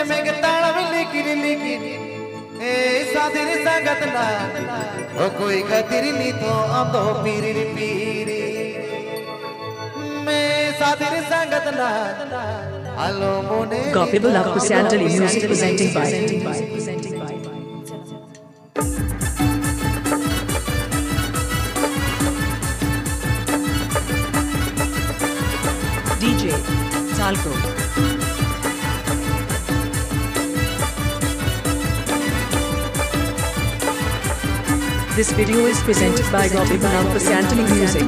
में गताड़ा में लिखी ए सादिर संगत ना ओ कोई खातिर नहीं तो हम तो पीरी मैं सादिर संगत ना हेलो मोने Gospel of Santali music presenting by DJ Salko. This video is presented by Gospel of Santali music.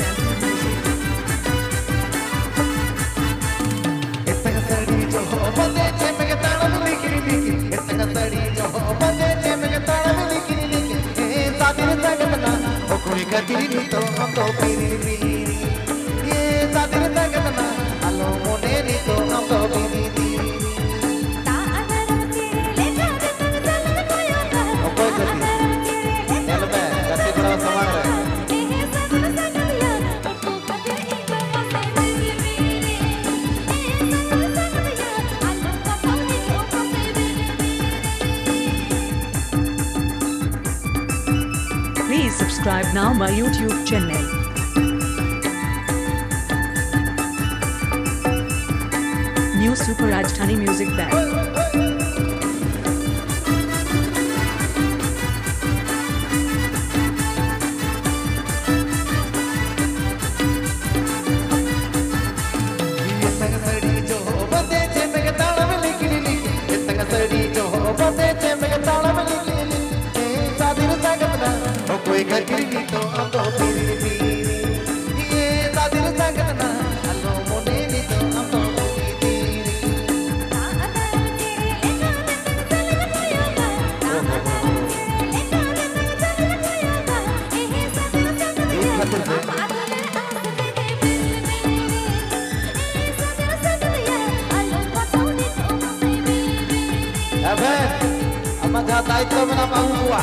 Please subscribe now my YouTube channel. New Super Rajdhani Music Band. कोई खातिर नहीं तो हम तो पीरी ये सादिर संगत ना हेलो मोने नहीं तो हम तो अबे अब जाता है तो मैं मांगू हुआ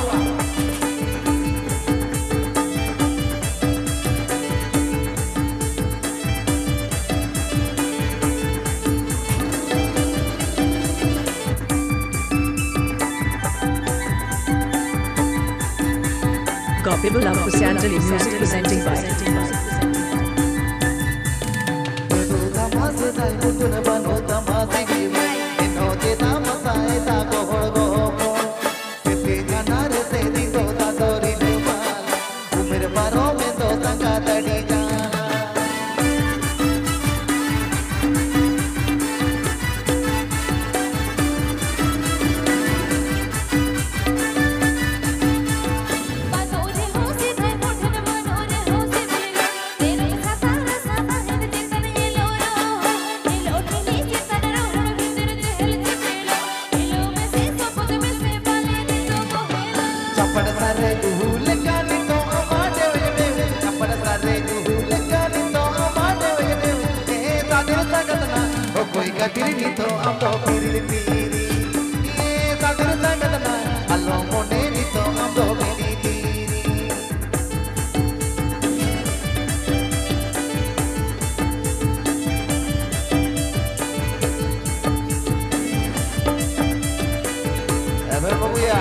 Gospel of Santali music presenting by कोई खातिर नहीं तो हम तो पीरी ये सादिर संगत ना हेलो मोने नहीं तो हम तो पीरी ever babu ya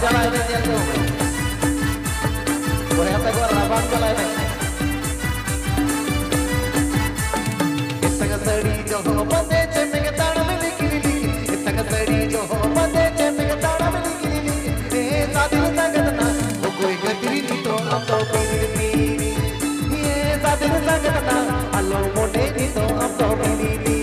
jalan ini dia tuh. Boleh kata gua rabang jalan ini. Kita kesedi joho pade ceme ke tanah milik kiri. Kita kesedi joho pade ceme ke tanah milik kiri. Sadil sangatna, koi gatri ni to amdo piri piri. Sadil sangatna, alo mone ni to amdo piri piri.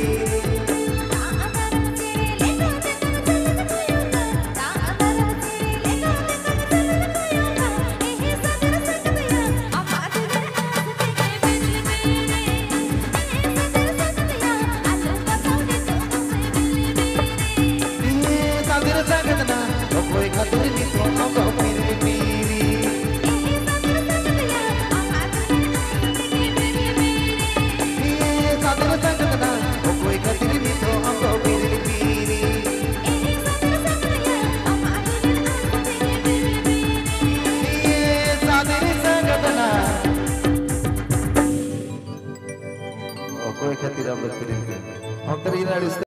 Kowe tidak berpikir. Om teringat